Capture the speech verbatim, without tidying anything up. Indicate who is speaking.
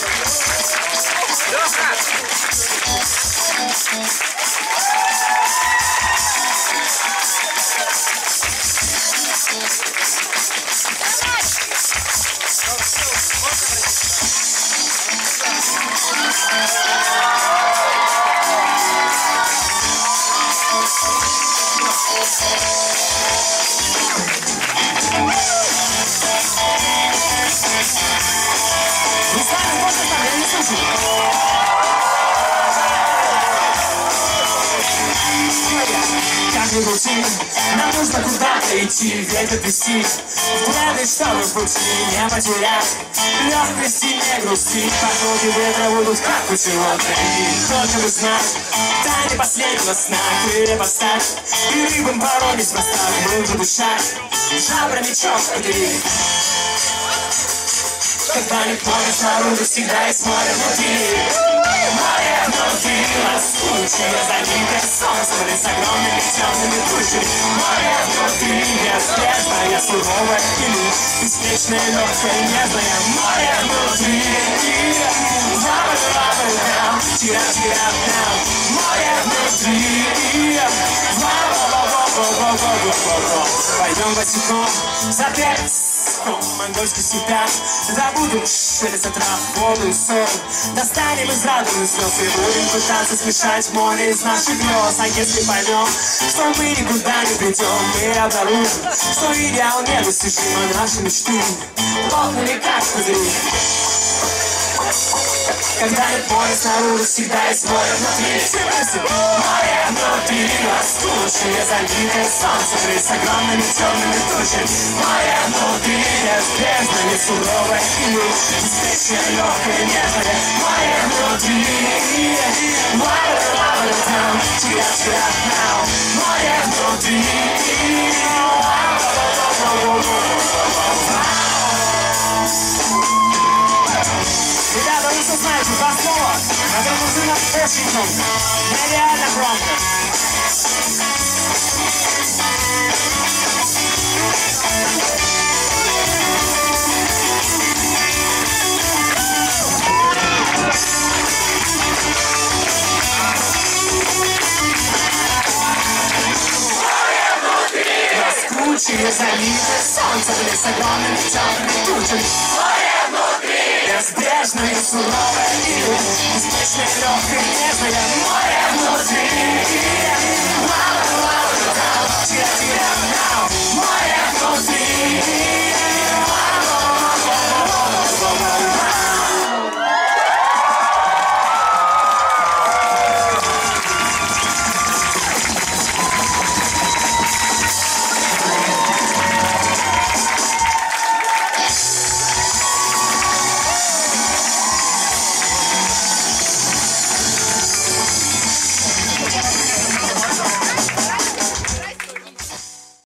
Speaker 1: Нам нужно куда-то идти, ветер трясти, взгляды, чтобы пути не потерять. Легкости не грусти, потоки ветра будут как путеводные. Только бы знать, тайны последнего сна, крылья поставь, и рыбам порой неспроста глубже дышать. Жабрами четко ты. Когда не море снаружи, всегда есть море внутри. Море внутри, лоскучее, залитое солнцем, лес огромными темными тучами. Море внутри, безбрежное, суровое и беспечное, легкое, нежное. Море внутри, ва-ва-ва-ва-ва, тира-тира-тира. Море внутри, ва-ва-ва-ва-ва-ва-ва-ва. Пойдем босиком за перец. Монгольский сипят, забудем шелест трав, воду и соль. Достанем из радужных слез и будем пытаться смешать море из наших грез. А если поймем, что мы никуда не придем, мы обнаружим, что идеал недостижим, а наши мечты лопнули как пузыри. Когда нет моря снаружи, всегда есть море внутри. Море внутри, лоскучее, залитое солнцем, лес огромными темными тучами. Море внутри, безбрежное, суровое и беспечное, легкое, нежное. Море внутри, ва-ва-ва-ва-ва, тира-тира-тира. Море внутри, ребята, вы что знаете, два слова, которые нужны нам очень громко, нереально громко. Лоскучее, залитое солнцем, лес огромными темными тучами. Море внутри, безбрежное, суровое и беспечное, легкое, нежное. Море внутри.